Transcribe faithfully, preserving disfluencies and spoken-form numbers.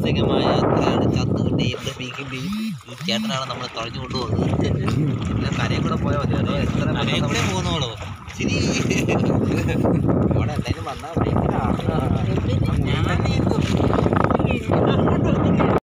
സാഹസികമായ യാത്രയാണ്. ചന്തുവിൻ്റെയും ഇവിടെ പീക്കിൻ്റെയും ഈ ചേട്ടനാണ് നമ്മളെ തുഴഞ്ഞു കൊണ്ടുപോകുന്നത്. എല്ലാം കരയും കൂടെ പോയാൽ മതി. അതോ എത്ര കരയും കൂടെ പോകുന്നോളൂ. ശരി അവിടെ എന്തായാലും വന്നാൽ ഭയങ്കര